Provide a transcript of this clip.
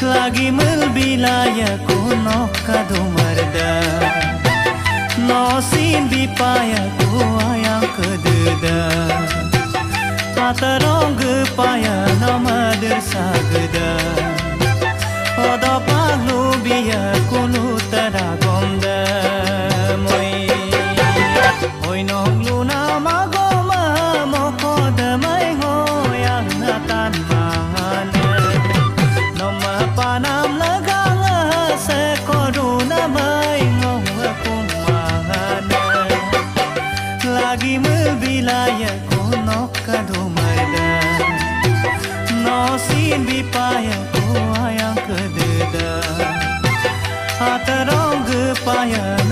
lagi melbilaya kuno kado marda nosin bipaya ku ayang kededa patarong gepaya nama dersageda odo paglu biya kunu taragonda moi nong luna magoma moko damai ngoyang natan mahana noma panam lagang se koruna mai ngong akung mahana lagi melbilaya kuno kado marda nosin bipaya ku ayang kededa atarong gepaya